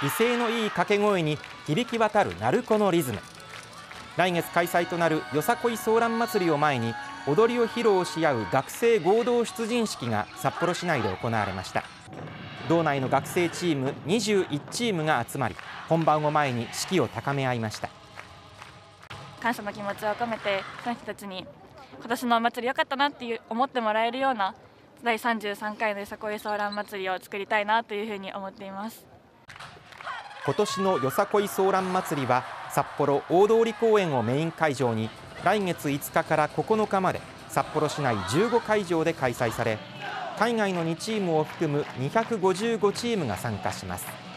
威勢のいい掛け声に響き渡る鳴子のリズム。来月開催となるよさこいソーラン祭りを前に踊りを披露し合う学生合同出陣式が札幌市内で行われました。道内の学生チーム21チームが集まり、本番を前に士気を高め合いました。 感謝の気持ちを込めて、その人たちに今年のお祭り良かったなって思ってもらえるような第33回のよさこいソーラン祭りを作りたいなというふうに思っています。 今年のよさこいソーラン祭りは札幌大通公園をメイン会場に来月5日から9日まで札幌市内15会場で開催され、海外の2チームを含む255チームが参加します。